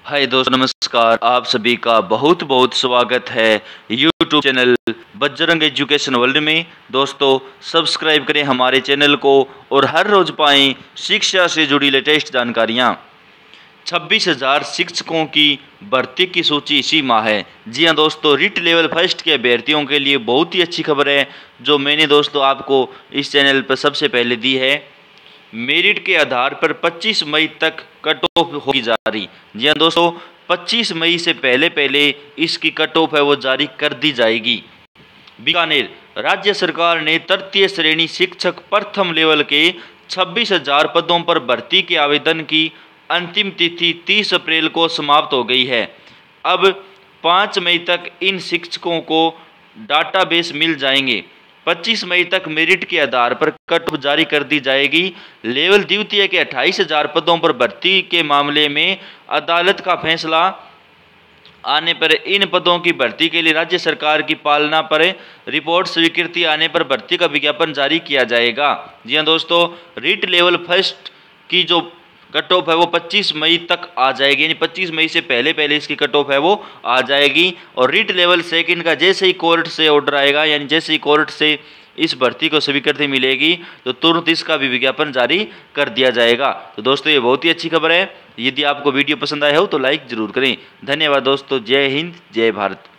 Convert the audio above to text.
हाय दोस्तों, नमस्कार। आप सभी का बहुत बहुत स्वागत है YouTube channel Bajrang education world में। दोस्तों, सब्सक्राइब करें हमारे चैनल को और हर रोज पाएं शिक्षा से जुड़ी लेटेस्ट जानकारियां। 26,000 शिक्षकों की भर्ती की सूची इसी माह है। जी हाँ दोस्तों, रिट लेवल फर्स्ट के अभ्यर्थियों के लिए बहुत ही अच्छी खबर है जो मैंने दोस्तों आपको इस चैनल पर सबसे पहले दी है। मेरिट के आधार पर 25 मई तक कट ऑफ होगी जारी। जी हाँ दोस्तों, 25 मई से पहले पहले इसकी कट ऑफ है वो जारी कर दी जाएगी। बीकानेर, राज्य सरकार ने तृतीय श्रेणी शिक्षक प्रथम लेवल के 26,000 पदों पर भर्ती के आवेदन की अंतिम तिथि 30 अप्रैल को समाप्त हो गई है। अब 5 मई तक इन शिक्षकों को डाटाबेस मिल जाएंगे। 25 मई तक मेरिट के आधार पर कट ऑफ जारी कर दी जाएगी। लेवल द्वितीय के 28,000 पदों पर भर्ती के मामले में अदालत का फैसला आने पर इन पदों की भर्ती के लिए राज्य सरकार की पालना पर रिपोर्ट स्वीकृति आने पर भर्ती का विज्ञापन जारी किया जाएगा। जी हाँ दोस्तों, रिट लेवल फर्स्ट की जो कट ऑफ है वो 25 मई तक आ जाएगी, यानी 25 मई से पहले पहले इसकी कट ऑफ है वो आ जाएगी। और रिट लेवल सेकंड का जैसे ही कोर्ट से ऑर्डर आएगा, यानी जैसे ही कोर्ट से इस भर्ती को स्वीकृति मिलेगी तो तुरंत इसका भी विज्ञापन जारी कर दिया जाएगा। तो दोस्तों, ये बहुत ही अच्छी खबर है। यदि आपको वीडियो पसंद आया हो तो लाइक जरूर करें। धन्यवाद दोस्तों। जय हिंद, जय भारत।